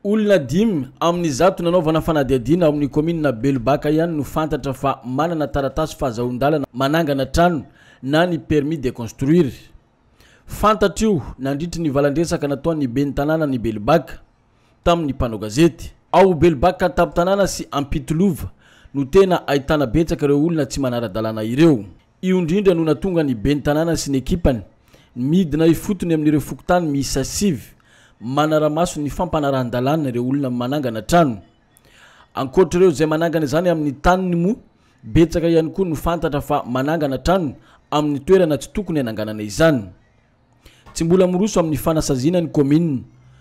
Olona 5 amin'ny zato nanaovana fanadihadiana amin'ny commune Belobaka ihany no fantatra fa manana taratasy fahazahoan-dalana manangana trano na ny permis de construire. Fantatra io nandritry ny valandresaka nataon'ny ben'ny tanàna ny Belobaka tamin'ny mpanao gazety. Ao Belobaka tapin-tanàna sy Ampitolova no tena ahitana betsaka ireo olona tsy manara-dalàna ireo. Io indrindra no natonga ny ben'ny tanàna sy ny ekipany midina ifotony amin'ireo fokotany miisa 5 manaramaso ny fampanarahan-dalàna ireo olona manangana trano. Ankoatr'ireo izay manangana izany amin'ny taniny mo, betsaka ihany koa no fantatra fa manangana trano amin'ny toerana tsy tokony hananganana izany. Tsy mbola miroso amin'ny fanasaziana ny commune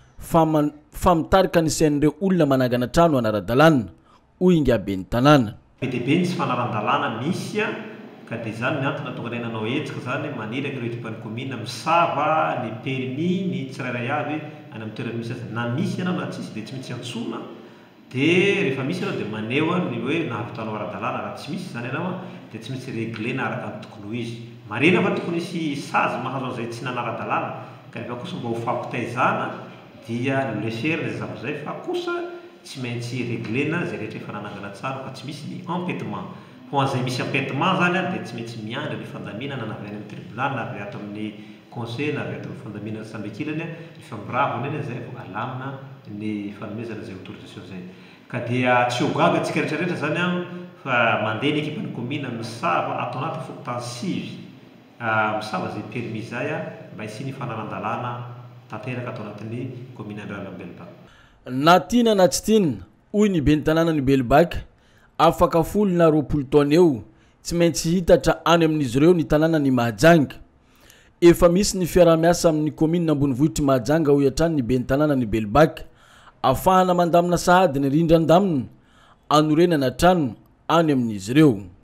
fa mitarika ny sain'ireo olona manangana trano anara-dalàna, hoy inga ben'ny tanàna. Be ny sy fanaran-dalàna misy ka dia izany ny antony tonga nanao hetsika zany maniraka ireo ekipan'ny commune misava ny permis ny tsirairay avy any amin'ny toerana misy azy na misy ianao na tsisy dia tsy maintsy antsona dia rehefa misy ianao dia maneho ny hoe nahavitanao ara-dalàna raha tsy misy zany ianao dia tsy maintsy réglena araka ny tokony ho izy. Marina fa tokony hisy sazy mahazo an'izay tsy nanara-dalàna ka rehefa kosa mba ho fampitaizana dia leferina zay zavazay fa kosa tsy maintsy réglena zay rehetra efa nanangana tsara fa tsy misy ny empêtement. Ho an'izay misy empêtement zany dia tsy maintsy miandry ny fandaminana na avy any amin'ny tribunal na avy ato amin'ny conseil na avy ato amin'ny fandaminana samby akilany rehefa miravona eny zay vao alamina ny fanomezana zay autorisation zay. Ka dia tsy ho gaga antsika rehetrarehetra zany fa mandeha ny ekipan'ny commune misava atao anaty fokotany 6 misava zay permis zay mba hisy ny fanaran-dalàna tanteraka atao anatin'ny commune Andriana Belobaka. Na tiana na tsy tiana, hoy ny ben'ny tanàna ny Belobaka, afaka folo na 20 taona eo tsy maintsy hitatra any amin'izy ireo ny tanàna ny Mahajanga. Efa misy ny fiaraha-miasa amin'ny commune Ambonivohitra Mahajanga ho hiatrany ny ben'ny tanàna ny Belobaka afahana mandamina sahady ny rindran-damina anorenana trano any amin'izy ireo.